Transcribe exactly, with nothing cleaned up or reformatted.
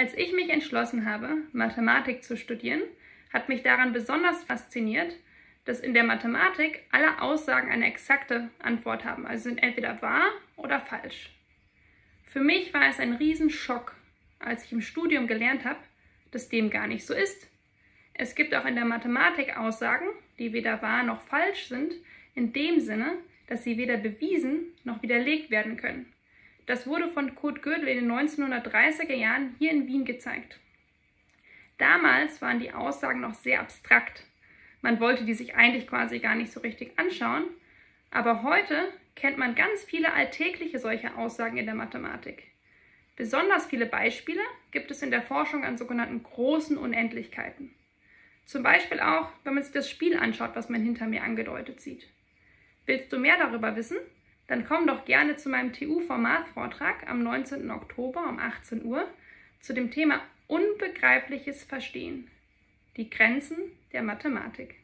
Als ich mich entschlossen habe, Mathematik zu studieren, hat mich daran besonders fasziniert, dass in der Mathematik alle Aussagen eine exakte Antwort haben, also sind entweder wahr oder falsch. Für mich war es ein Riesenschock, als ich im Studium gelernt habe, dass dem gar nicht so ist. Es gibt auch in der Mathematik Aussagen, die weder wahr noch falsch sind, in dem Sinne, dass sie weder bewiesen noch widerlegt werden können. Das wurde von Kurt Gödel in den neunzehnhundertdreißiger Jahren hier in Wien gezeigt. Damals waren die Aussagen noch sehr abstrakt. Man wollte die sich eigentlich quasi gar nicht so richtig anschauen, aber heute kennt man ganz viele alltägliche solche Aussagen in der Mathematik. Besonders viele Beispiele gibt es in der Forschung an sogenannten großen Unendlichkeiten. Zum Beispiel auch, wenn man sich das Spiel anschaut, was man hinter mir angedeutet sieht. Willst du mehr darüber wissen? Dann komm doch gerne zu meinem T U-Format-Vortrag am neunzehnten Oktober um achtzehn Uhr zu dem Thema Unbegreifliches Verstehen. Die Grenzen der Mathematik.